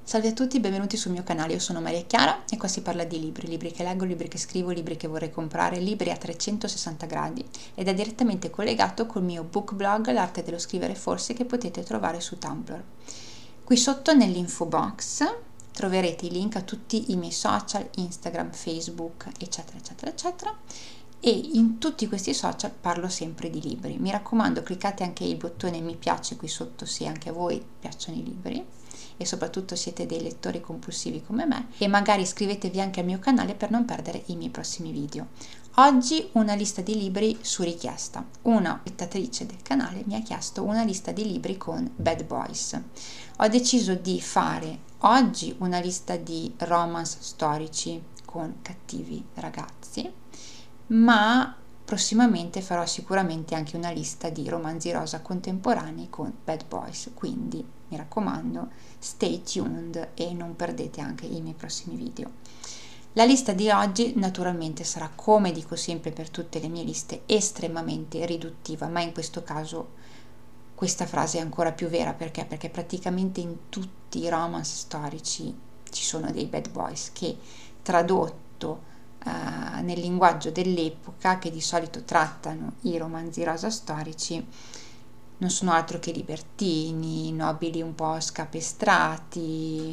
Salve a tutti, benvenuti sul mio canale, io sono Maria Chiara e qua si parla di libri che leggo, libri che scrivo, libri che vorrei comprare, libri a 360 gradi ed è direttamente collegato col mio book blog L'arte dello scrivere forse che potete trovare su Tumblr. Qui sotto nell'info box troverete i link a tutti i miei social, Instagram, Facebook, eccetera, eccetera, eccetera. E in tutti questi social parlo sempre di libri. Mi raccomando, cliccate anche il bottone mi piace qui sotto se anche a voi piacciono i libri e soprattutto siete dei lettori compulsivi come me, e magari iscrivetevi anche al mio canale per non perdere i miei prossimi video. Oggi una lista di libri su richiesta. Una spettatrice del canale mi ha chiesto una lista di libri con bad boys. Ho deciso di fare oggi una lista di romance storici con cattivi ragazzi, ma prossimamente farò sicuramente anche una lista di romanzi rosa contemporanei con bad boys, quindi mi raccomando, stay tuned e non perdete anche i miei prossimi video. La lista di oggi naturalmente sarà, come dico sempre per tutte le mie liste, estremamente riduttiva, ma in questo caso questa frase è ancora più vera perché praticamente in tutti i romance storici ci sono dei bad boys che, tradotto nel linguaggio dell'epoca, che di solito trattano i romanzi rosa storici, non sono altro che libertini, nobili un po' scapestrati,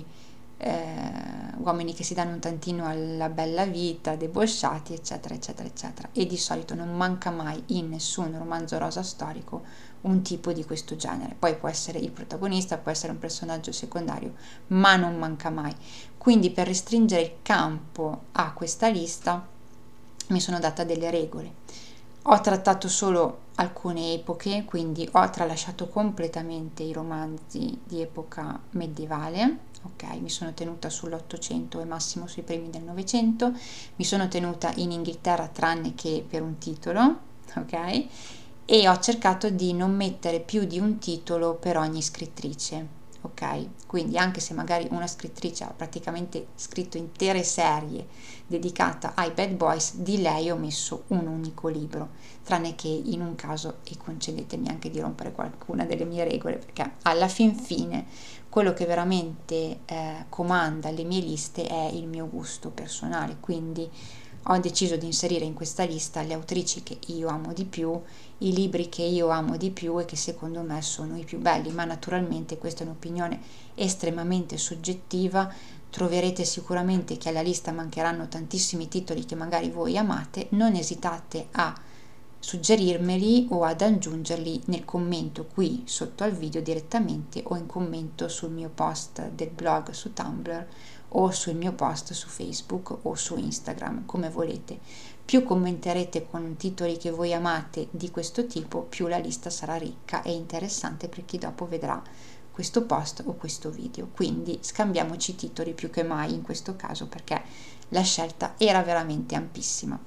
uomini che si danno un tantino alla bella vita, debosciati, eccetera, eccetera, eccetera. E di solito non manca mai in nessun romanzo rosa storico un tipo di questo genere. Poi può essere il protagonista, può essere un personaggio secondario, ma non manca mai. Quindi, per restringere il campo a questa lista, mi sono data delle regole. Ho trattato solo alcune epoche, quindi ho tralasciato completamente i romanzi di epoca medievale, ok? Mi sono tenuta sull'800 e massimo sui primi del Novecento, mi sono tenuta in Inghilterra tranne che per un titolo, ok? E ho cercato di non mettere più di un titolo per ogni scrittrice, ok? Quindi anche se magari una scrittrice ha praticamente scritto intere serie dedicata ai bad boys, di lei ho messo un unico libro, tranne che in un caso, e concedetemi anche di rompere qualcuna delle mie regole, perché alla fin fine quello che veramente comanda le mie liste è il mio gusto personale, quindi ho deciso di inserire in questa lista le autrici che io amo di più, i libri che io amo di più e che secondo me sono i più belli, ma naturalmente questa è un'opinione estremamente soggettiva. Troverete sicuramente che alla lista mancheranno tantissimi titoli che magari voi amate, non esitate a suggerirmeli o ad aggiungerli nel commento qui sotto al video direttamente o in commento sul mio post del blog su Tumblr o sul mio post su Facebook o su Instagram, come volete. Più commenterete con titoli che voi amate di questo tipo, più la lista sarà ricca e interessante per chi dopo vedrà questo post o questo video. Quindi scambiamoci titoli più che mai in questo caso, perché la scelta era veramente ampissima.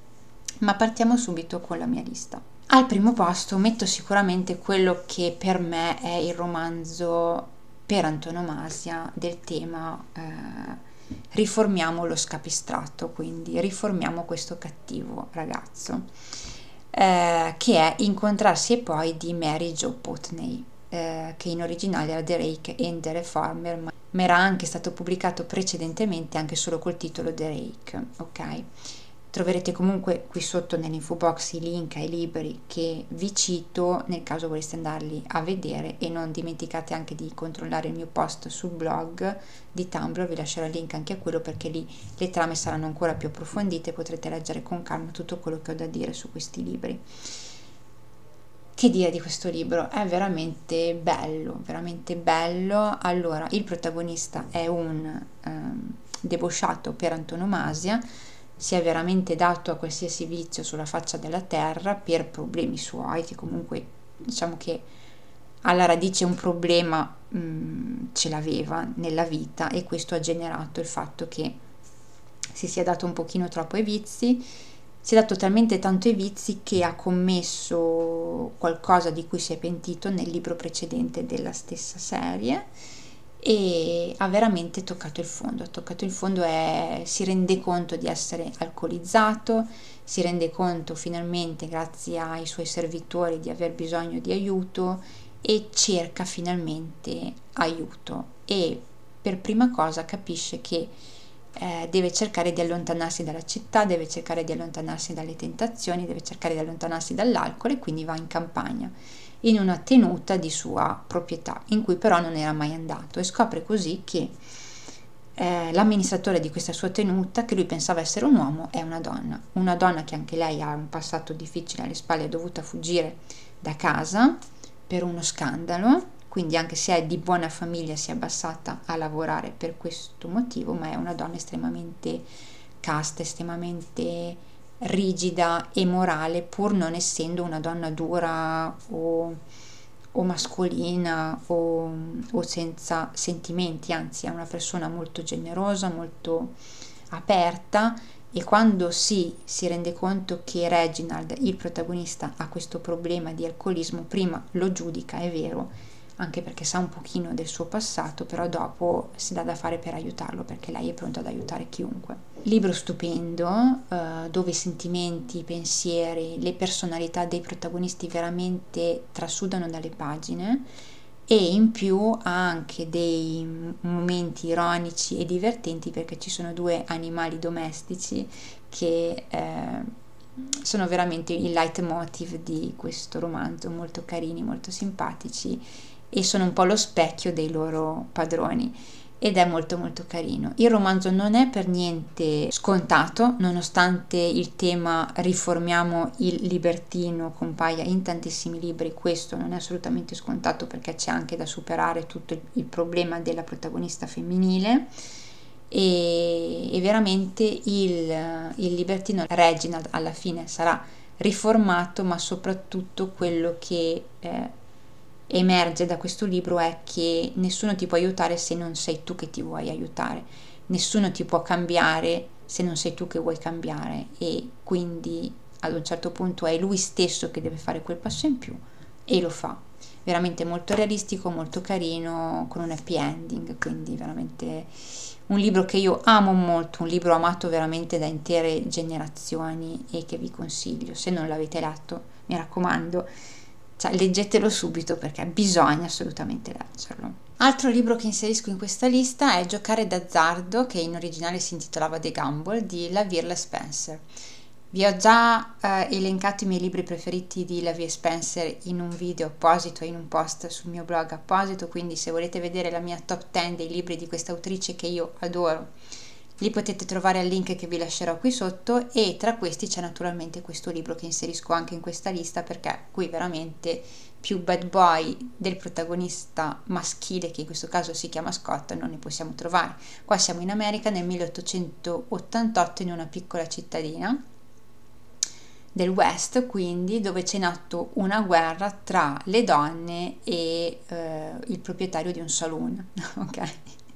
Ma partiamo subito con la mia lista. Al primo posto metto sicuramente quello che per me è il romanzo per antonomasia del tema riformiamo lo scapestrato, quindi riformiamo questo cattivo ragazzo, che è Incontrarsi e poi di Mary Jo Putney, che in originale era The Rake and the Reformer, ma era anche stato pubblicato precedentemente anche solo col titolo The Rake, ok? Troverete comunque qui sotto nell'info box i link ai libri che vi cito nel caso voleste andarli a vedere, e non dimenticate anche di controllare il mio post sul blog di Tumblr, vi lascerò il link anche a quello perché lì le trame saranno ancora più approfondite e potrete leggere con calma tutto quello che ho da dire su questi libri. Che dire di questo libro? È veramente bello, veramente bello. Allora, il protagonista è un debosciato per antonomasia, si è veramente dato a qualsiasi vizio sulla faccia della terra per problemi suoi, che comunque diciamo che alla radice un problema ce l'aveva nella vita, e questo ha generato il fatto che si sia dato un pochino troppo ai vizi, si è dato talmente tanto ai vizi che ha commesso qualcosa di cui si è pentito nel libro precedente della stessa serie, e ha veramente toccato il fondo, si rende conto di essere alcolizzato, si rende conto finalmente grazie ai suoi servitori di aver bisogno di aiuto e cerca finalmente aiuto, e per prima cosa capisce che deve cercare di allontanarsi dalla città, deve cercare di allontanarsi dalle tentazioni, deve cercare di allontanarsi dall'alcol e quindi va in campagna, in una tenuta di sua proprietà, in cui però non era mai andato, e scopre così che l'amministratore di questa sua tenuta, che lui pensava essere un uomo, è una donna che anche lei ha un passato difficile alle spalle, è dovuta fuggire da casa per uno scandalo, quindi anche se è di buona famiglia si è abbassata a lavorare per questo motivo, ma è una donna estremamente casta, estremamente rigida e morale, pur non essendo una donna dura o mascolina o senza sentimenti, anzi è una persona molto generosa, molto aperta, e quando si rende conto che Reginald, il protagonista, ha questo problema di alcolismo, prima lo giudica, è vero, anche perché sa un pochino del suo passato, però dopo si dà da fare per aiutarlo, perché lei è pronta ad aiutare chiunque. Libro stupendo, dove i sentimenti, i pensieri, le personalità dei protagonisti veramente trasudano dalle pagine, e in più ha anche dei momenti ironici e divertenti, perché ci sono due animali domestici che sono veramente il leitmotiv di questo romanzo, molto carini, molto simpatici, e sono un po' lo specchio dei loro padroni, ed è molto molto carino. Il romanzo non è per niente scontato, nonostante il tema riformiamo il libertino compaia in tantissimi libri. Questo non è assolutamente scontato, perché c'è anche da superare tutto il problema della protagonista femminile, e veramente il libertino Reginald alla fine sarà riformato, ma soprattutto quello che emerge da questo libro è che nessuno ti può aiutare se non sei tu che ti vuoi aiutare, nessuno ti può cambiare se non sei tu che vuoi cambiare, e quindi ad un certo punto è lui stesso che deve fare quel passo in più, e lo fa. Veramente molto realistico, molto carino, con un happy ending, quindi veramente un libro che io amo molto, un libro amato veramente da intere generazioni, e che vi consiglio. Se non l'avete letto, mi raccomando, leggetelo subito, perché bisogna assolutamente leggerlo. Altro libro che inserisco in questa lista è Giocare d'azzardo, che in originale si intitolava The Gamble, di Lavie Spencer. Vi ho già elencato i miei libri preferiti di Lavie Spencer in un video apposito e in un post sul mio blog apposito, quindi se volete vedere la mia top 10 dei libri di questa autrice che io adoro, li potete trovare al link che vi lascerò qui sotto, e tra questi c'è naturalmente questo libro che inserisco anche in questa lista, perché qui veramente più bad boy del protagonista maschile, che in questo caso si chiama Scott, non ne possiamo trovare. Qua siamo in America nel 1888, in una piccola cittadina del West, quindi, dove c'è in atto una guerra tra le donne e il proprietario di un saloon, ok?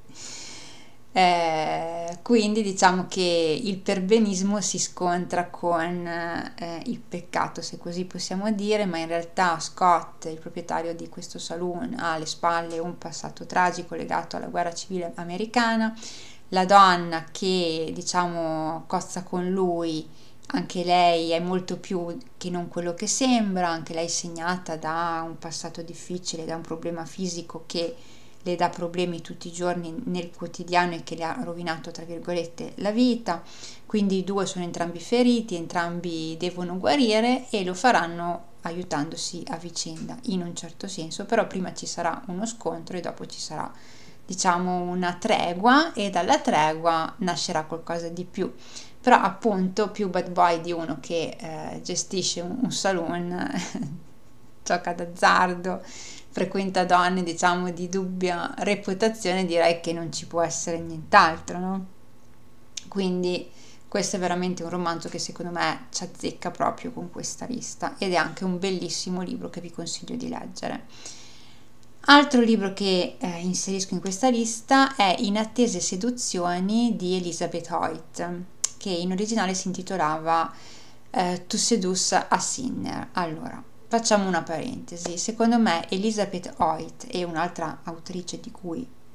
Quindi diciamo che il perbenismo si scontra con il peccato, se così possiamo dire, ma in realtà Scott, il proprietario di questo saloon, ha alle spalle un passato tragico legato alla guerra civile americana. La donna che, diciamo, cozza con lui, anche lei è molto più che non quello che sembra, anche lei segnata da un passato difficile, da un problema fisico che le dà problemi tutti i giorni nel quotidiano e che le ha rovinato, tra virgolette, la vita. Quindi i due sono entrambi feriti, entrambi devono guarire, e lo faranno aiutandosi a vicenda in un certo senso, però prima ci sarà uno scontro e dopo ci sarà, diciamo, una tregua, e dalla tregua nascerà qualcosa di più. Però appunto più bad boy di uno che gestisce un saloon, gioca d'azzardo, frequenta donne, diciamo, di dubbia reputazione, direi che non ci può essere nient'altro, no? Quindi questo è veramente un romanzo che secondo me ci azzecca proprio con questa lista, ed è anche un bellissimo libro che vi consiglio di leggere. Altro libro che inserisco in questa lista è Inattese seduzioni di Elizabeth Hoyt, che in originale si intitolava To Seduce a Sinner. Allora, facciamo una parentesi. Secondo me Elizabeth Hoyt e un'altra autrice di cui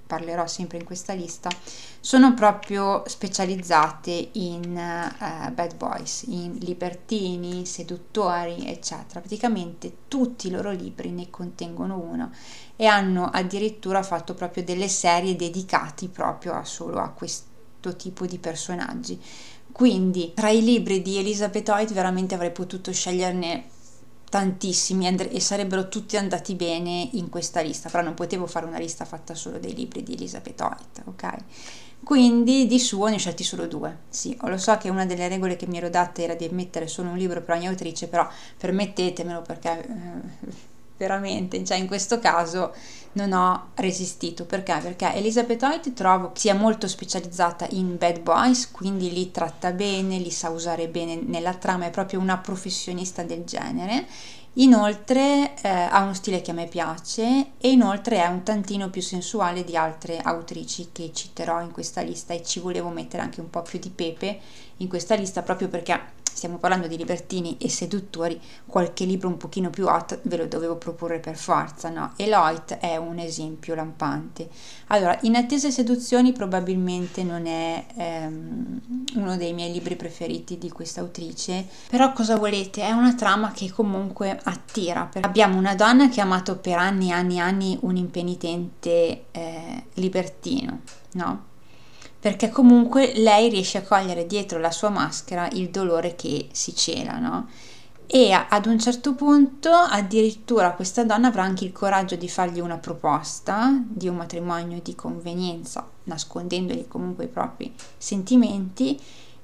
parlerò sempre in questa lista, sono proprio specializzate in bad boys, in libertini, seduttori, eccetera. Praticamente tutti i loro libri ne contengono uno e hanno addirittura fatto proprio delle serie dedicate proprio solo a questo tipo di personaggi. Quindi tra i libri di Elizabeth Hoyt veramente avrei potuto sceglierne tantissimi e sarebbero tutti andati bene in questa lista, però non potevo fare una lista fatta solo dei libri di Elizabeth Hoyt, ok? Quindi di suo ne ho scelti solo 2. Sì, lo so che una delle regole che mi ero data era di mettere solo un libro per ogni autrice, però permettetemelo perché veramente, cioè in questo caso non ho resistito. Perché Elizabeth Hoyt trovo che sia molto specializzata in bad boys, quindi li tratta bene, li sa usare bene nella trama, è proprio una professionista del genere. Inoltre ha uno stile che a me piace e inoltre è un tantino più sensuale di altre autrici che citerò in questa lista, e ci volevo mettere anche un po' più di pepe in questa lista proprio perché stiamo parlando di libertini e seduttori, qualche libro un pochino più hot ve lo dovevo proporre per forza, no? E Hoyt è un esempio lampante. Allora, In attesa e seduzioni probabilmente non è uno dei miei libri preferiti di questa autrice, però cosa volete? È una trama che comunque attira. Abbiamo una donna che ha amato per anni e anni e anni un impenitente libertino, no? Perché comunque lei riesce a cogliere dietro la sua maschera il dolore che si cela, no? E ad un certo punto addirittura questa donna avrà anche il coraggio di fargli una proposta di un matrimonio di convenienza, nascondendogli comunque i propri sentimenti,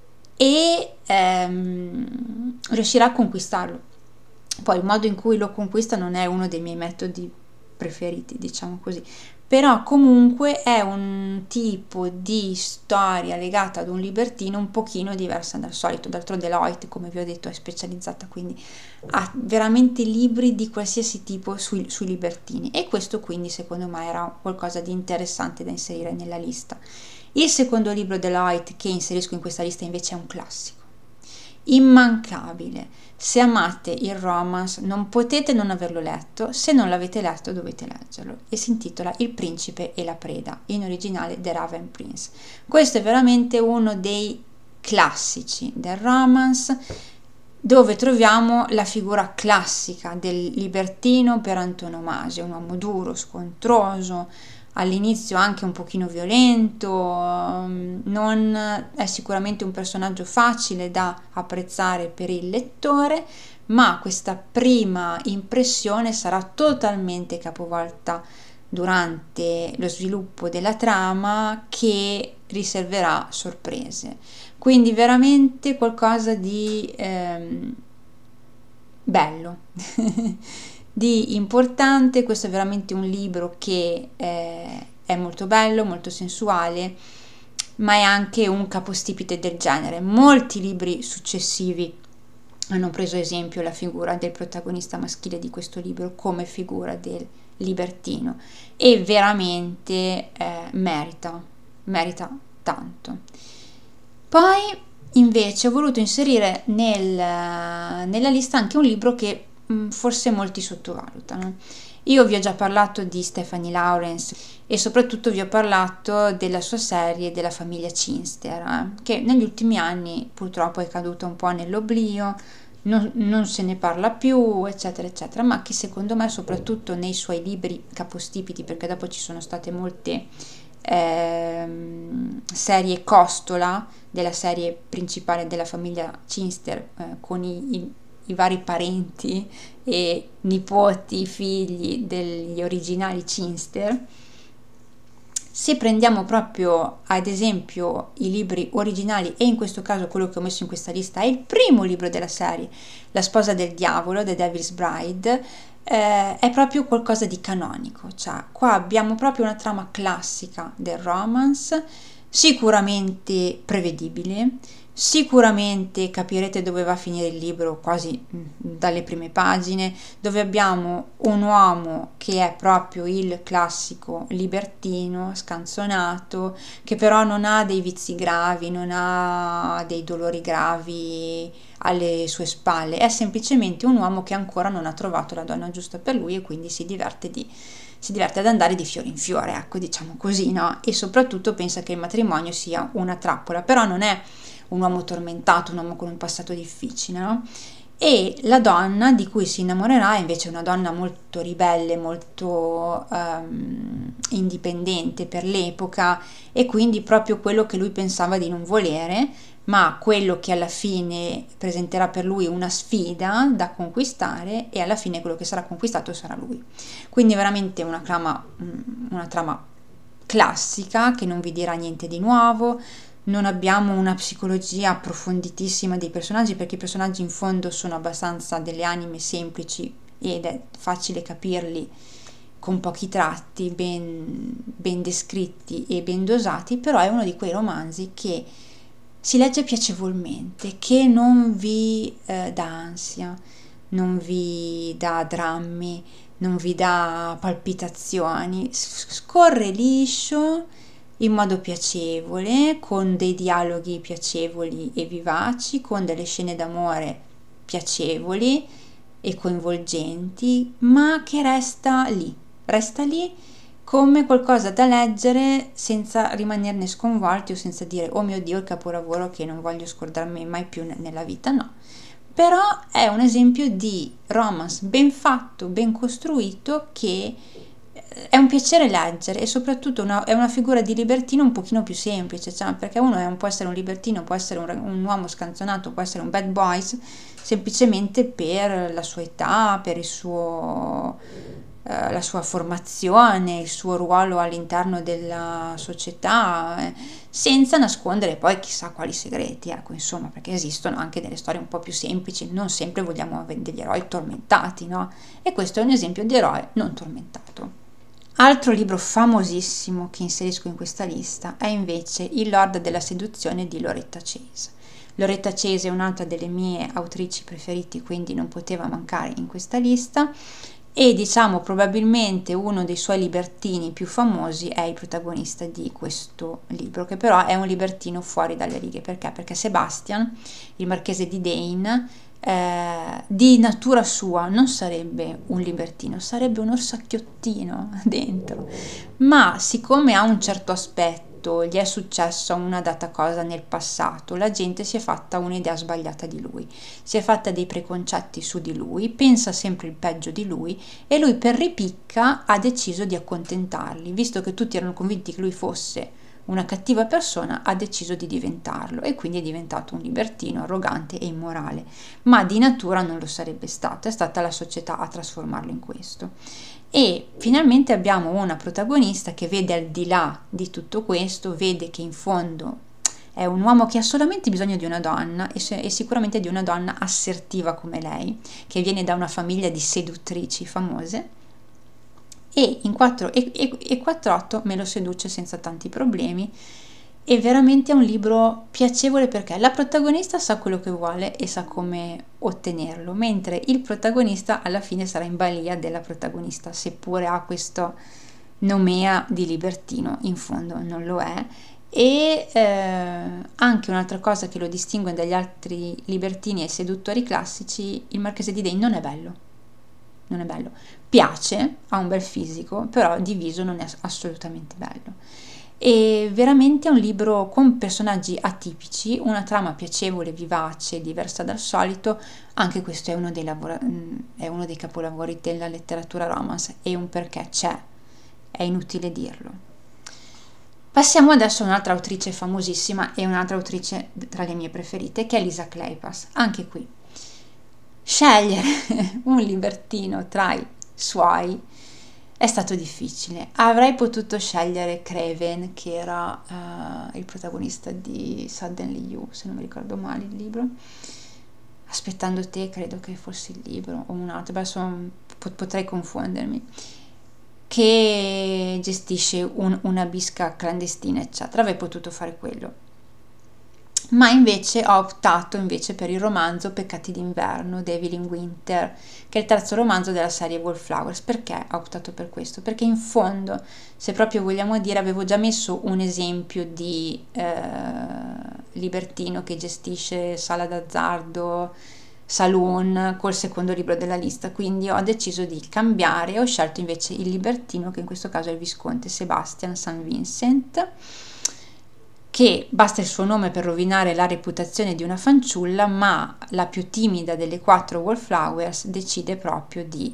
e riuscirà a conquistarlo. Poi il modo in cui lo conquista non è uno dei miei metodi preferiti, diciamo così, però comunque è un tipo di storia legata ad un libertino un pochino diversa dal solito. D'altronde Hoyt, come vi ho detto, è specializzata, quindi ha veramente libri di qualsiasi tipo sui libertini, e questo quindi secondo me era qualcosa di interessante da inserire nella lista. Il secondo libro dell'Hoyt che inserisco in questa lista invece è un classico immancabile. Se amate il romance non potete non averlo letto, se non l'avete letto dovete leggerlo, e si intitola Il principe e la preda, in originale The Raven Prince. Questo è veramente uno dei classici del romance, dove troviamo la figura classica del libertino per antonomasia, un uomo duro, scontroso, all'inizio anche un pochino violento, non è sicuramente un personaggio facile da apprezzare per il lettore, ma questa prima impressione sarà totalmente capovolta durante lo sviluppo della trama, che riserverà sorprese. Quindi veramente qualcosa di bello. Di importante. Questo è veramente un libro che è molto bello, molto sensuale, ma è anche un capostipite del genere. Molti libri successivi hanno preso esempio la figura del protagonista maschile di questo libro come figura del libertino, e veramente merita tanto. Poi invece ho voluto inserire nella lista anche un libro che forse molti sottovalutano. Io vi ho già parlato di Stephanie Lawrence e soprattutto vi ho parlato della sua serie della famiglia Cinster, che negli ultimi anni purtroppo è caduta un po' nell'oblio, non se ne parla più, eccetera eccetera, ma che secondo me, soprattutto nei suoi libri capostipiti, perché dopo ci sono state molte serie costola della serie principale della famiglia Cinster, con i vari parenti e nipoti, figli degli originali Cinster. Se prendiamo proprio ad esempio i libri originali, e in questo caso quello che ho messo in questa lista è il primo libro della serie, La sposa del diavolo, The Devil's Bride, è proprio qualcosa di canonico. Cioè qua abbiamo proprio una trama classica del romance, sicuramente prevedibile, sicuramente capirete dove va a finire il libro quasi dalle prime pagine, dove abbiamo un uomo che è proprio il classico libertino scanzonato, che però non ha dei vizi gravi, non ha dei dolori gravi alle sue spalle, è semplicemente un uomo che ancora non ha trovato la donna giusta per lui, e quindi si diverte di si diverte ad andare di fiore in fiore, ecco, diciamo così, no? E soprattutto pensa che il matrimonio sia una trappola, però non è un uomo tormentato, un uomo con un passato difficile, no? E la donna di cui si innamorerà è invece una donna molto ribelle, molto indipendente per l'epoca, e quindi proprio quello che lui pensava di non volere, ma quello che alla fine presenterà per lui una sfida da conquistare, e alla fine quello che sarà conquistato sarà lui. Quindi veramente una trama classica che non vi dirà niente di nuovo. Non abbiamo una psicologia approfonditissima dei personaggi, perché i personaggi in fondo sono abbastanza delle anime semplici ed è facile capirli con pochi tratti, ben descritti e ben dosati, però è uno di quei romanzi che si legge piacevolmente, che non vi dà ansia, non vi dà drammi, non vi dà palpitazioni, scorre liscio in modo piacevole, con dei dialoghi piacevoli e vivaci, con delle scene d'amore piacevoli e coinvolgenti, ma che resta lì come qualcosa da leggere senza rimanerne sconvolti o senza dire oh mio Dio, il capolavoro che non voglio scordarmi mai più nella vita, no. Però è un esempio di romance ben fatto, ben costruito, che è un piacere leggere, e soprattutto è una figura di libertino un pochino più semplice, cioè, perché uno può essere un libertino, può essere un uomo scanzonato, può essere un bad boys semplicemente per la sua età, per la sua formazione, il suo ruolo all'interno della società, senza nascondere poi chissà quali segreti, ecco, insomma, perché esistono anche delle storie un po' più semplici, non sempre vogliamo avere degli eroi tormentati, no? E questo è un esempio di eroe non tormentato. Altro libro famosissimo che inserisco in questa lista è invece Il Lord della seduzione di Loretta Chase. Loretta Chase è un'altra delle mie autrici preferite, quindi non poteva mancare in questa lista, e diciamo probabilmente uno dei suoi libertini più famosi è il protagonista di questo libro, che però è un libertino fuori dalle righe. Perché? Perché Sebastian, il marchese di Dane, di natura sua non sarebbe un libertino, sarebbe un orsacchiottino dentro, ma siccome ha un certo aspetto, gli è successa una data cosa nel passato, la gente si è fatta un'idea sbagliata di lui, si è fatta dei preconcetti su di lui, pensa sempre il peggio di lui, e lui per ripicca ha deciso di accontentarli, visto che tutti erano convinti che lui fosse una cattiva persona, ha deciso di diventarlo, e quindi è diventato un libertino arrogante e immorale, ma di natura non lo sarebbe stato, è stata la società a trasformarlo in questo. E finalmente abbiamo una protagonista che vede al di là di tutto questo, vede che in fondo è un uomo che ha solamente bisogno di una donna, e sicuramente di una donna assertiva come lei, che viene da una famiglia di seduttrici famose, e in 4/8 me lo seduce senza tanti problemi. E veramente è un libro piacevole perché la protagonista sa quello che vuole e sa come ottenerlo, mentre il protagonista alla fine sarà in balia della protagonista, seppure ha questo nomea di libertino, in fondo non lo è. E anche un'altra cosa che lo distingue dagli altri libertini e seduttori classici: il marchese di Dane non è bello, piace, ha un bel fisico, però di viso non è assolutamente bello. E veramente è un libro con personaggi atipici, una trama piacevole, vivace, diversa dal solito. Anche questo è uno dei capolavori della letteratura romance, e un perché c'è, è inutile dirlo. Passiamo adesso a un'altra autrice famosissima e un'altra autrice tra le mie preferite, che è Lisa Kleypas. Anche qui scegliere un libertino tra i suoi è stato difficile. Avrei potuto scegliere Craven, che era il protagonista di Suddenly You, se non mi ricordo male il libro. Aspettando te, credo che fosse il libro, o un altro, adesso potrei confondermi, che gestisce una bisca clandestina, eccetera. Avrei potuto fare quello. Ma invece ho optato per il romanzo Peccati d'inverno di Evelyn Winter, che è il terzo romanzo della serie Wallflowers. Perché ho optato per questo? Perché in fondo, se proprio vogliamo dire, avevo già messo un esempio di libertino che gestisce sala d'azzardo, saloon col secondo libro della lista, quindi ho deciso di cambiare, ho scelto invece il libertino, che in questo caso è il visconte Sebastian St. Vincent, che basta il suo nome per rovinare la reputazione di una fanciulla, ma la più timida delle 4 wallflowers decide proprio di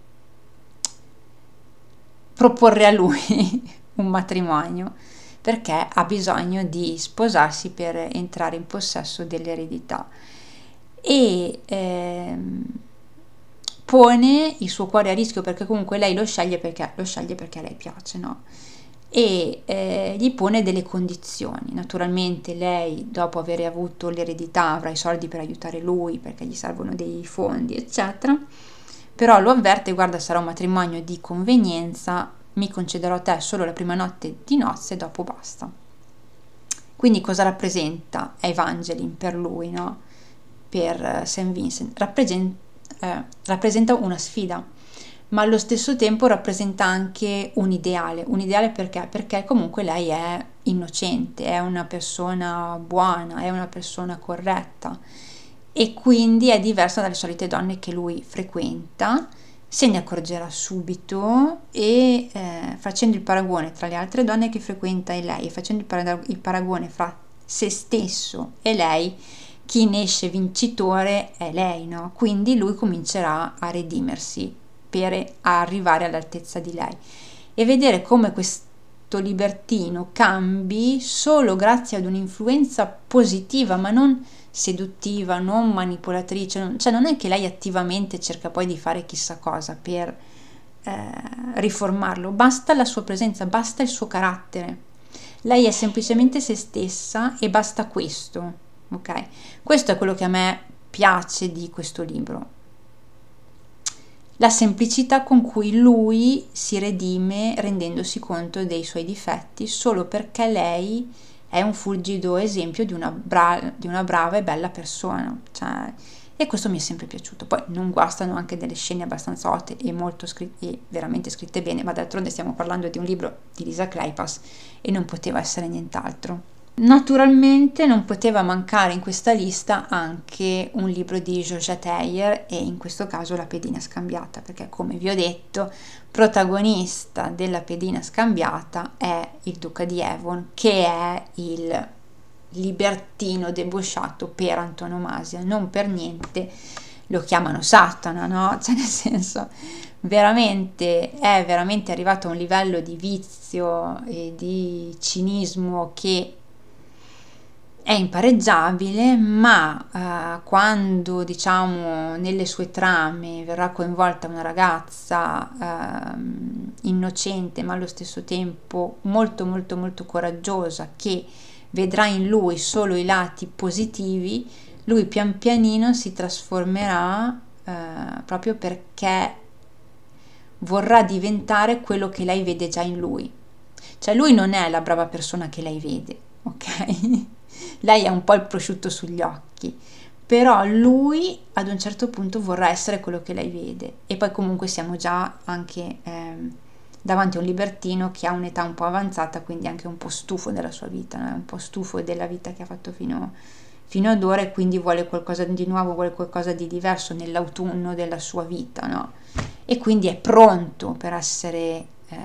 proporre a lui un matrimonio, perché ha bisogno di sposarsi per entrare in possesso dell'eredità, e pone il suo cuore a rischio, perché comunque lei lo sceglie perché a lei piace, no? E gli pone delle condizioni. Naturalmente lei, dopo aver avuto l'eredità, avrà i soldi per aiutare lui, perché gli servono dei fondi, eccetera, però lo avverte: guarda, sarà un matrimonio di convenienza, mi concederò a te solo la prima notte di nozze e dopo basta. Quindi cosa rappresenta Evangeline per lui, no? Per St. Vincent? Rappresenta una sfida, ma allo stesso tempo rappresenta anche un ideale. Perché comunque lei è innocente, è una persona buona, è una persona corretta, e quindi è diversa dalle solite donne che lui frequenta. Se ne accorgerà subito, e facendo il paragone tra le altre donne che frequenta e lei, e facendo il paragone fra se stesso e lei, chi ne esce vincitore è lei, no? Quindi lui comincerà a redimersi per arrivare all'altezza di lei, e vedere come questo libertino cambi solo grazie ad un'influenza positiva, ma non seduttiva, non manipolatrice. Cioè non è che lei attivamente cerca poi di fare chissà cosa per riformarlo, basta la sua presenza, basta il suo carattere. Lei è semplicemente se stessa e basta questo, ok? Questo è quello che a me piace di questo libro, la semplicità con cui lui si redime rendendosi conto dei suoi difetti solo perché lei è un fulgido esempio di una brava e bella persona, cioè, e questo mi è sempre piaciuto. Poi non guastano anche delle scene abbastanza otte e veramente scritte bene, ma d'altronde stiamo parlando di un libro di Lisa Kleypas e non poteva essere nient'altro. Naturalmente non poteva mancare in questa lista anche un libro di Georgette Heyer, e in questo caso La pedina scambiata, perché come vi ho detto, protagonista della pedina scambiata è il duca di Avon, che è il libertino debosciato per antonomasia. Non per niente lo chiamano Satana, no? Cioè, nel senso, è veramente arrivato a un livello di vizio e di cinismo che è impareggiabile, ma quando, diciamo, nelle sue trame verrà coinvolta una ragazza innocente, ma allo stesso tempo molto molto molto coraggiosa, che vedrà in lui solo i lati positivi, lui pian pianino si trasformerà proprio perché vorrà diventare quello che lei vede già in lui. Cioè lui non è la brava persona che lei vede, ok? Lei ha un po' il prosciutto sugli occhi, però lui ad un certo punto vorrà essere quello che lei vede. E poi comunque siamo già anche davanti a un libertino che ha un'età un po' avanzata, quindi anche un po' stufo della sua vita, no? Un po' stufo della vita che ha fatto fino ad ora, e quindi vuole qualcosa di nuovo, vuole qualcosa di diverso nell'autunno della sua vita, no? E quindi è pronto per essere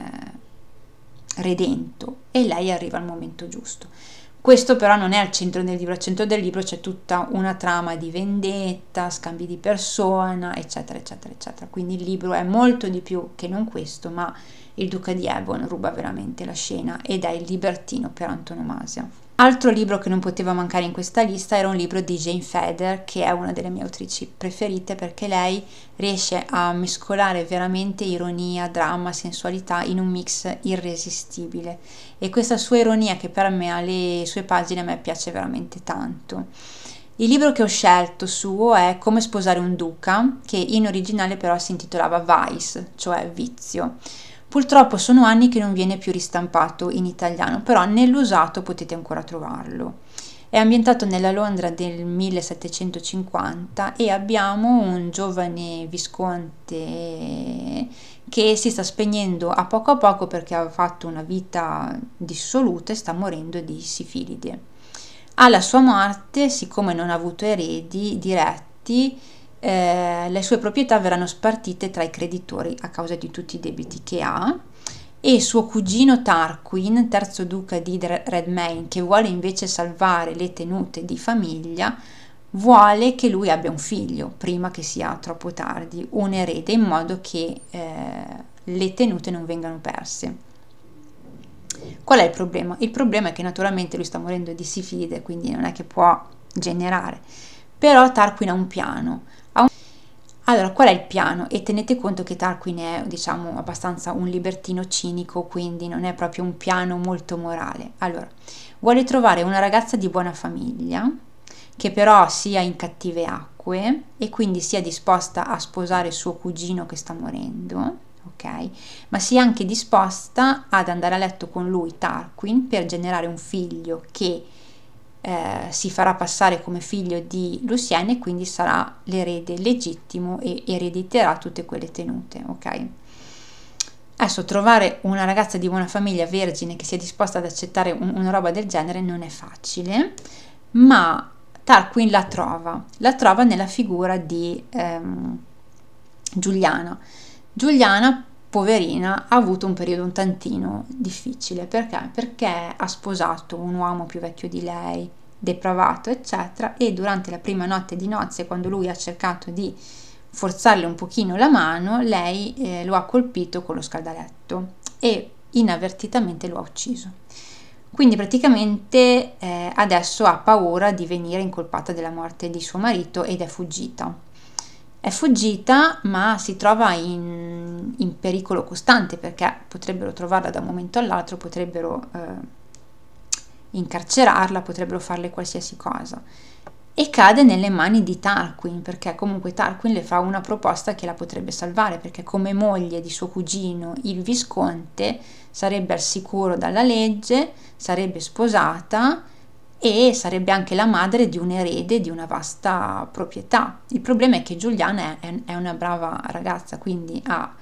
redento, e lei arriva al momento giusto. Questo però non è al centro del libro. Al centro del libro c'è tutta una trama di vendetta, scambi di persona, eccetera eccetera eccetera. Quindi il libro è molto di più che non questo, ma il duca di Avon ruba veramente la scena ed è il libertino per antonomasia. Altro libro che non poteva mancare in questa lista era un libro di Jane Feder, che è una delle mie autrici preferite, perché lei riesce a mescolare veramente ironia, dramma, sensualità in un mix irresistibile, e questa sua ironia che permea le sue pagine a me piace veramente tanto. Il libro che ho scelto suo è Come sposare un duca, che in originale però si intitolava Vice, cioè vizio. Purtroppo sono anni che non viene più ristampato in italiano, però nell'usato potete ancora trovarlo. È ambientato nella Londra del 1750 e abbiamo un giovane visconte che si sta spegnendo a poco perché ha fatto una vita dissoluta e sta morendo di sifilide. Alla sua morte, siccome non ha avuto eredi diretti, infatti le sue proprietà verranno spartite tra i creditori a causa di tutti i debiti che ha, e suo cugino Tarquin, terzo duca di Redmayne, che vuole invece salvare le tenute di famiglia, vuole che lui abbia un figlio prima che sia troppo tardi, un erede, in modo che le tenute non vengano perse. Qual è il problema? Il problema è che naturalmente lui sta morendo di sifilide, quindi non è che può generare, però Tarquin ha un piano. Allora, qual è il piano? E tenete conto che Tarquin è, diciamo, abbastanza un libertino cinico, quindi non è proprio un piano molto morale. Allora, vuole trovare una ragazza di buona famiglia, che però sia in cattive acque e quindi sia disposta a sposare suo cugino che sta morendo, ok? Ma sia anche disposta ad andare a letto con lui, Tarquin, per generare un figlio che si farà passare come figlio di Lucienne e quindi sarà l'erede legittimo e erediterà tutte quelle tenute, ok? Adesso trovare una ragazza di buona famiglia vergine che sia disposta ad accettare una roba del genere non è facile, ma Tarquin la trova nella figura di Giuliana. Giuliana, poverina, ha avuto un periodo un tantino difficile. Perché? Perché ha sposato un uomo più vecchio di lei, depravato, eccetera, e durante la prima notte di nozze, quando lui ha cercato di forzarle un pochino la mano, lei lo ha colpito con lo scaldaletto e inavvertitamente lo ha ucciso. Quindi praticamente adesso ha paura di venire incolpata della morte di suo marito ed è fuggita. È fuggita, ma si trova in pericolo costante, perché potrebbero trovarla da un momento all'altro, potrebbero incarcerarla, potrebbero farle qualsiasi cosa. E cade nelle mani di Tarquin, perché comunque Tarquin le fa una proposta che la potrebbe salvare, perché come moglie di suo cugino, il visconte, sarebbe al sicuro dalla legge, sarebbe sposata e sarebbe anche la madre di un erede di una vasta proprietà. Il problema è che Giuliana è una brava ragazza, quindi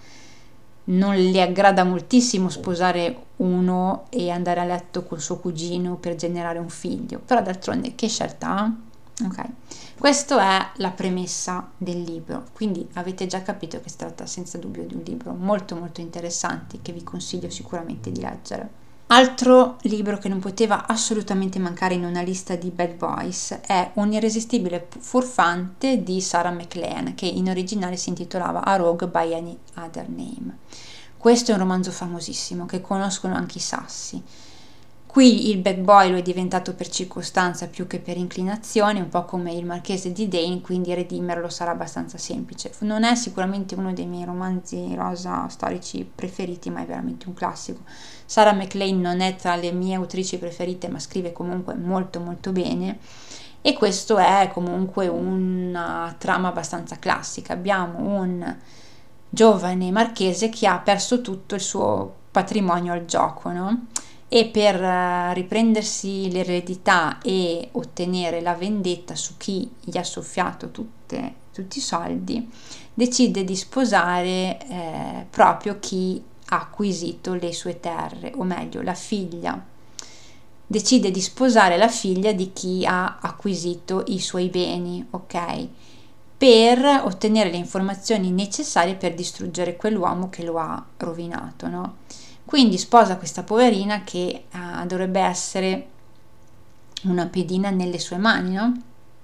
non le aggrada moltissimo sposare uno e andare a letto col suo cugino per generare un figlio, però d'altronde che scelta ha? Ok, questa è la premessa del libro, quindi avete già capito che si tratta senza dubbio di un libro molto molto interessante che vi consiglio sicuramente di leggere. Altro libro che non poteva assolutamente mancare in una lista di bad boys è Un irresistibile furfante di Sarah MacLean, che in originale si intitolava A Rogue by Any Other Name. Questo è un romanzo famosissimo che conoscono anche i sassi. Qui il bad boy lo è diventato per circostanza più che per inclinazione, un po' come il Marchese di Dane, quindi redimerlo sarà abbastanza semplice. Non è sicuramente uno dei miei romanzi rosa storici preferiti, ma è veramente un classico. Sarah MacLean non è tra le mie autrici preferite, ma scrive comunque molto molto bene, e questo è comunque una trama abbastanza classica. Abbiamo un giovane marchese che ha perso tutto il suo patrimonio al gioco, no? E per riprendersi l'eredità e ottenere la vendetta su chi gli ha soffiato tutti i soldi, decide di sposare proprio chi ha acquisito le sue terre, o meglio la figlia. Decide di sposare la figlia di chi ha acquisito i suoi beni, ok? Per ottenere le informazioni necessarie per distruggere quell'uomo che lo ha rovinato, no? Quindi sposa questa poverina che dovrebbe essere una pedina nelle sue mani, no?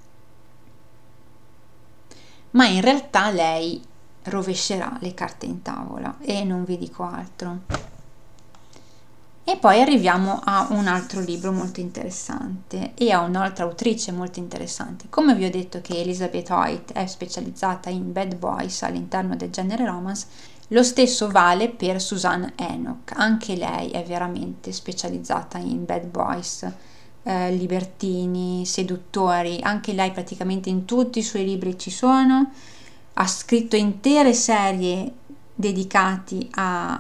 Ma in realtà lei rovescerà le carte in tavola e non vi dico altro. E poi arriviamo a un altro libro molto interessante e a un'altra autrice molto interessante. Come vi ho detto che Elizabeth Hoyt è specializzata in bad boys all'interno del genere romance, lo stesso vale per Suzanne Enoch. Anche lei è veramente specializzata in bad boys, libertini, seduttori. Anche lei praticamente in tutti i suoi libri ci sono. Ha scritto intere serie dedicate ai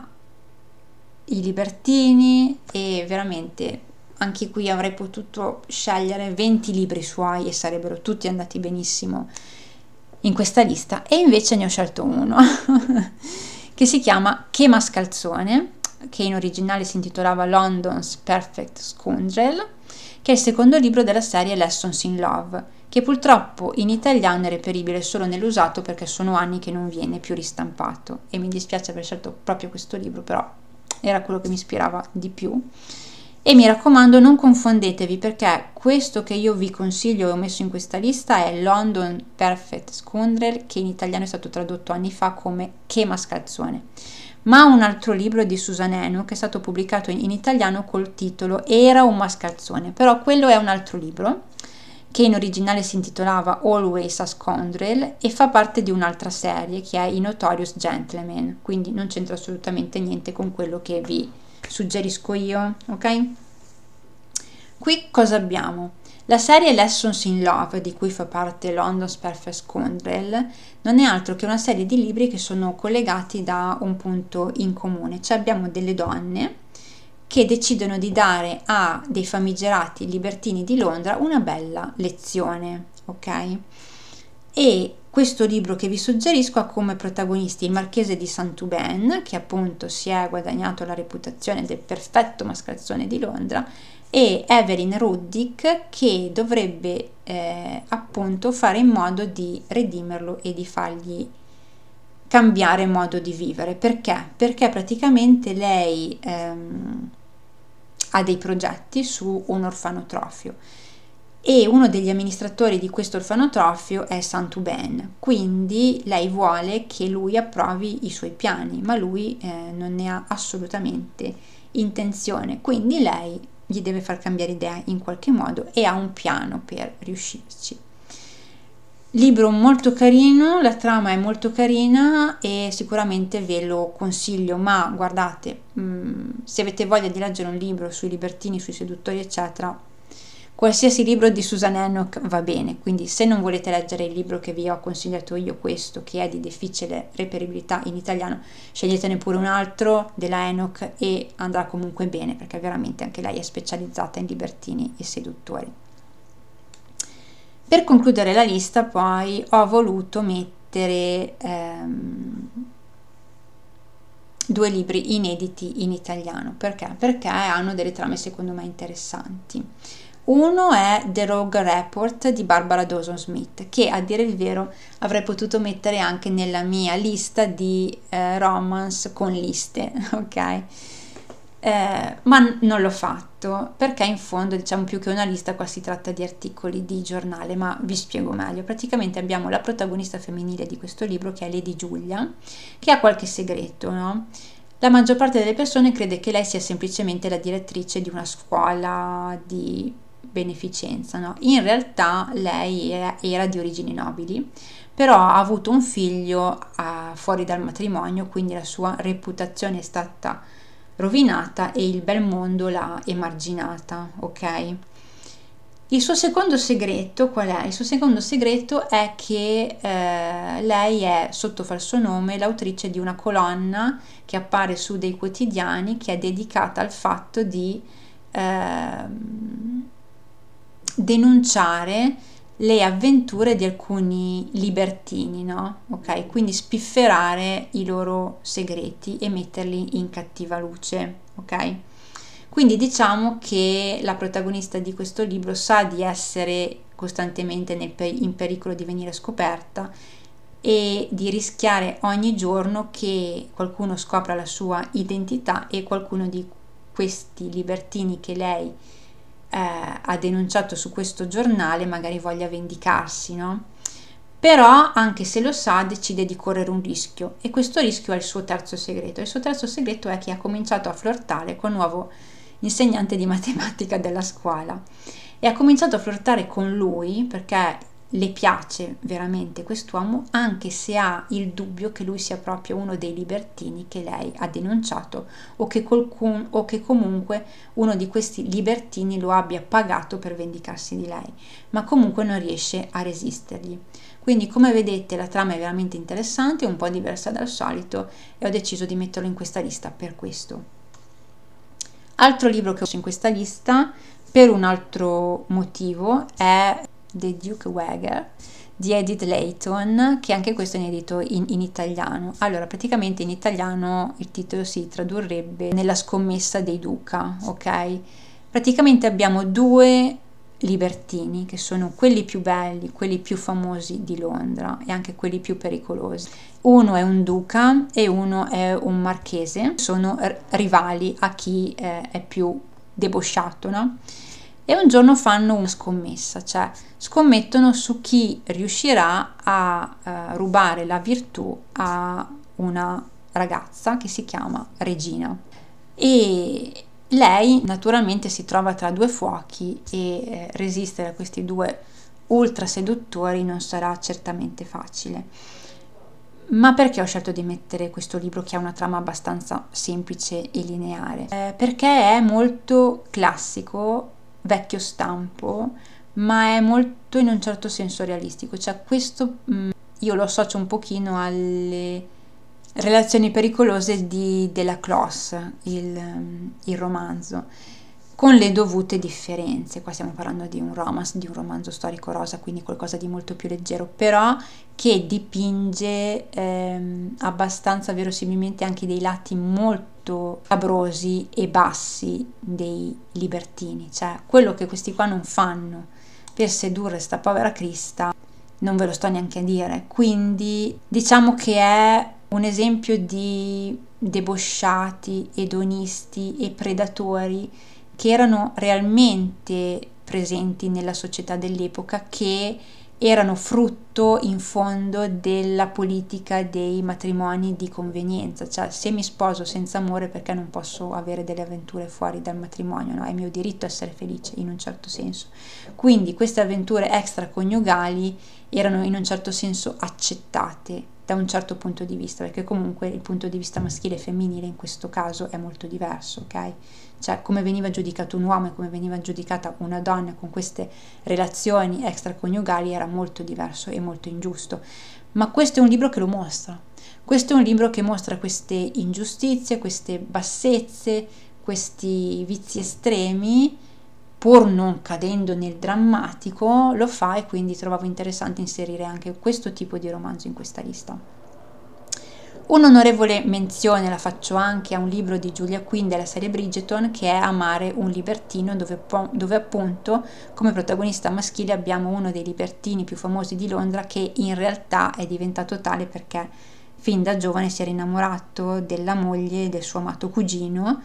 libertini e veramente anche qui avrei potuto scegliere 20 libri suoi e sarebbero tutti andati benissimo in questa lista, e invece ne ho scelto uno che si chiama Che mascalzone, che in originale si intitolava London's Perfect Scoundrel, che è il secondo libro della serie Lessons in Love, che purtroppo in italiano è reperibile solo nell'usato perché sono anni che non viene più ristampato, e mi dispiace aver scelto proprio questo libro, però era quello che mi ispirava di più. E mi raccomando, non confondetevi, perché questo che io vi consiglio e ho messo in questa lista è London Perfect Scoundrel, che in italiano è stato tradotto anni fa come Che mascalzone, ma un altro libro di Susan Eno che è stato pubblicato in italiano col titolo Era un mascalzone, però quello è un altro libro che in originale si intitolava Always a Scoundrel e fa parte di un'altra serie che è I Notorious Gentlemen, quindi non c'entra assolutamente niente con quello che vi suggerisco io, ok? Qui cosa abbiamo? La serie Lessons in Love, di cui fa parte London's Perfect Scoundrel, non è altro che una serie di libri che sono collegati da un punto in comune, cioè abbiamo delle donne che decidono di dare a dei famigerati libertini di Londra una bella lezione, ok? E questo libro che vi suggerisco ha come protagonisti il marchese di Saint-Aubin, che appunto si è guadagnato la reputazione del perfetto mascalzone di Londra, e Evelyn Ruddick, che dovrebbe appunto fare in modo di redimerlo e di fargli cambiare modo di vivere. Perché? Perché praticamente lei ha dei progetti su un orfanotrofio e uno degli amministratori di questo orfanotrofio è Saint-Aubin, quindi lei vuole che lui approvi i suoi piani, ma lui non ne ha assolutamente intenzione, quindi lei gli deve far cambiare idea in qualche modo e ha un piano per riuscirci. Libro molto carino, la trama è molto carina e sicuramente ve lo consiglio, ma guardate, se avete voglia di leggere un libro sui libertini, sui seduttori eccetera, qualsiasi libro di Susan Enoch va bene, quindi se non volete leggere il libro che vi ho consigliato io, questo che è di difficile reperibilità in italiano, sceglietene pure un altro della Enoch e andrà comunque bene, perché veramente anche lei è specializzata in libertini e seduttori. Per concludere la lista poi ho voluto mettere due libri inediti in italiano. Perché? Perché hanno delle trame secondo me interessanti. Uno è The Rogue Report di Barbara Dawson Smith, che a dire il vero avrei potuto mettere anche nella mia lista di romance con liste, ok? Ma non l'ho fatto perché in fondo, diciamo, più che una lista qua si tratta di articoli di giornale, ma vi spiego meglio. Praticamente abbiamo la protagonista femminile di questo libro, che è Lady Julia, che ha qualche segreto, no? La maggior parte delle persone crede che lei sia semplicemente la direttrice di una scuola di beneficenza, no? In realtà lei era di origini nobili, però ha avuto un figlio fuori dal matrimonio, quindi la sua reputazione è stata rovinata e il bel mondo l'ha emarginata, ok? Il suo secondo segreto qual è? Il suo secondo segreto è che lei è, sotto falso nome, l'autrice di una colonna che appare su dei quotidiani che è dedicata al fatto di denunciare le avventure di alcuni libertini, no? Ok, quindi spifferare i loro segreti e metterli in cattiva luce, ok? Quindi diciamo che la protagonista di questo libro sa di essere costantemente in pericolo di venire scoperta e di rischiare ogni giorno che qualcuno scopra la sua identità e qualcuno di questi libertini che lei ha denunciato su questo giornale magari voglia vendicarsi, no? Però anche se lo sa decide di correre un rischio, e questo rischio è il suo terzo segreto. Il suo terzo segreto è che ha cominciato a flirtare con il nuovo insegnante di matematica della scuola e ha cominciato a flirtare con lui perché le piace veramente quest'uomo, anche se ha il dubbio che lui sia proprio uno dei libertini che lei ha denunciato o che comunque uno di questi libertini lo abbia pagato per vendicarsi di lei, ma comunque non riesce a resistergli. Quindi, come vedete, la trama è veramente interessante, un po' diversa dal solito, e ho deciso di metterlo in questa lista per questo. Altro libro che ho messo in questa lista per un altro motivo è The Duke Wager di Edith Layton, che anche questo è inedito in italiano. Allora, praticamente in italiano il titolo si tradurrebbe Nella scommessa dei Duca, ok? Praticamente abbiamo due libertini, che sono quelli più belli, quelli più famosi di Londra e anche quelli più pericolosi. Uno è un duca e uno è un marchese, sono rivali a chi è più debosciato, no? E un giorno fanno una scommessa, cioè scommettono su chi riuscirà a rubare la virtù a una ragazza che si chiama Regina. E lei naturalmente si trova tra due fuochi e resistere a questi due ultra seduttori non sarà certamente facile. Ma perché ho scelto di mettere questo libro che ha una trama abbastanza semplice e lineare? Perché è molto classico, vecchio stampo, ma è molto in un certo senso realistico. Cioè questo io lo associo un pochino alle Relazioni pericolose di Della Clos, il romanzo, con le dovute differenze. Qua stiamo parlando di un romance, di un romanzo storico rosa, quindi qualcosa di molto più leggero, però che dipinge abbastanza verosimilmente anche dei lati molto scabrosi e bassi dei libertini, cioè quello che questi qua non fanno per sedurre sta povera Crista non ve lo sto neanche a dire. Quindi diciamo che è un esempio di debosciati, edonisti e predatori che erano realmente presenti nella società dell'epoca, che erano frutto in fondo della politica dei matrimoni di convenienza, cioè se mi sposo senza amore perché non posso avere delle avventure fuori dal matrimonio, no? È mio diritto essere felice in un certo senso. Quindi queste avventure extraconiugali erano in un certo senso accettate da un certo punto di vista, perché comunque il punto di vista maschile e femminile in questo caso è molto diverso, ok? Cioè come veniva giudicato un uomo e come veniva giudicata una donna con queste relazioni extraconiugali era molto diverso e molto ingiusto. Ma questo è un libro che lo mostra. Questo è un libro che mostra queste ingiustizie, queste bassezze, questi vizi estremi, pur non cadendo nel drammatico, lo fa, e quindi trovavo interessante inserire anche questo tipo di romanzo in questa lista. Un'onorevole menzione la faccio anche a un libro di Julia Quinn della serie Bridgerton, che è Amare un libertino, dove appunto come protagonista maschile abbiamo uno dei libertini più famosi di Londra, che in realtà è diventato tale perché fin da giovane si era innamorato della moglie del suo amato cugino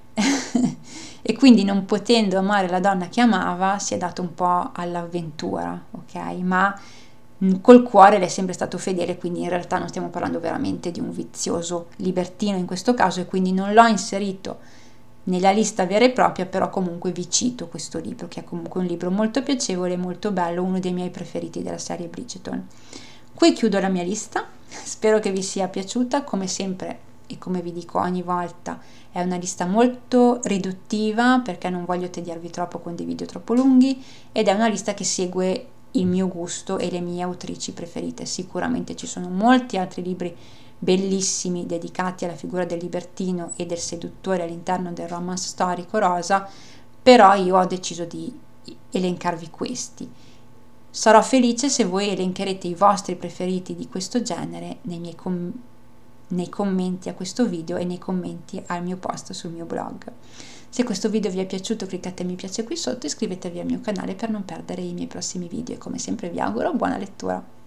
e quindi, non potendo amare la donna che amava, si è dato un po' all'avventura, ok? Ma col cuore le è sempre stato fedele, quindi in realtà non stiamo parlando veramente di un vizioso libertino in questo caso, e quindi non l'ho inserito nella lista vera e propria, però comunque vi cito questo libro, che è comunque un libro molto piacevole, molto bello, uno dei miei preferiti della serie Bridgerton. Qui chiudo la mia lista, spero che vi sia piaciuta. Come sempre e come vi dico ogni volta, è una lista molto riduttiva perché non voglio tediarvi troppo con dei video troppo lunghi, ed è una lista che segue il mio gusto e le mie autrici preferite. Sicuramente ci sono molti altri libri bellissimi dedicati alla figura del libertino e del seduttore all'interno del romance storico rosa, però io ho deciso di elencarvi questi. Sarò felice se voi elencherete i vostri preferiti di questo genere nei commenti a questo video e nei commenti al mio post sul mio blog. Se questo video vi è piaciuto, cliccate mi piace qui sotto e iscrivetevi al mio canale per non perdere i miei prossimi video, e come sempre vi auguro buona lettura.